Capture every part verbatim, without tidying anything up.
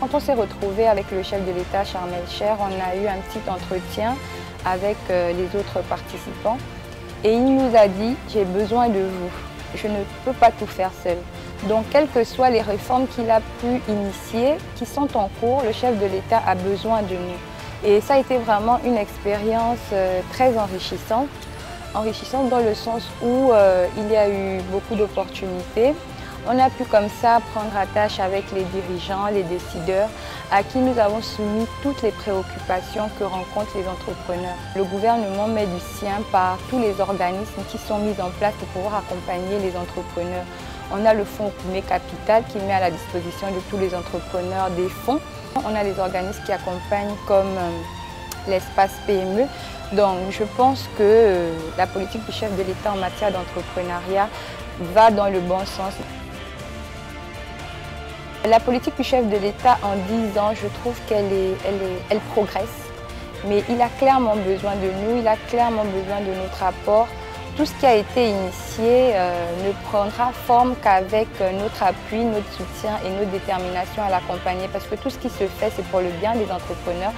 Quand on s'est retrouvé avec le chef de l'État, Charles Melcher, on a eu un petit entretien avec les autres participants et il nous a dit « j'ai besoin de vous, je ne peux pas tout faire seul ». Donc, quelles que soient les réformes qu'il a pu initier, qui sont en cours, le chef de l'État a besoin de nous. Et ça a été vraiment une expérience très enrichissante, enrichissante dans le sens où euh, il y a eu beaucoup d'opportunités. On a pu comme ça prendre attache avec les dirigeants, les décideurs, à qui nous avons soumis toutes les préoccupations que rencontrent les entrepreneurs. Le gouvernement met du sien par tous les organismes qui sont mis en place pour pouvoir accompagner les entrepreneurs. On a le fonds Okume Capital qui met à la disposition de tous les entrepreneurs des fonds. On a les organismes qui accompagnent comme euh, l'espace P M E. Donc je pense que euh, la politique du chef de l'État en matière d'entrepreneuriat va dans le bon sens. La politique du chef de l'État en dix ans, je trouve qu'elle est, elle est, elle progresse. Mais il a clairement besoin de nous, il a clairement besoin de notre apport. Tout ce qui a été initié euh, ne prendra forme qu'avec notre appui, notre soutien et notre détermination à l'accompagner parce que tout ce qui se fait, c'est pour le bien des entrepreneurs.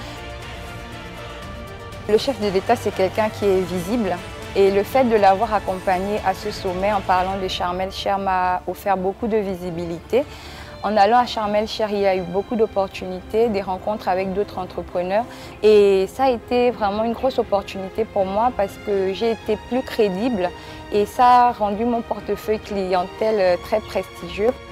Le chef de l'État, c'est quelqu'un qui est visible et le fait de l'avoir accompagné à ce sommet en parlant de Charles Melcher m'a offert beaucoup de visibilité. En allant à Charles Melcher, il y a eu beaucoup d'opportunités, des rencontres avec d'autres entrepreneurs et ça a été vraiment une grosse opportunité pour moi parce que j'ai été plus crédible et ça a rendu mon portefeuille clientèle très prestigieux.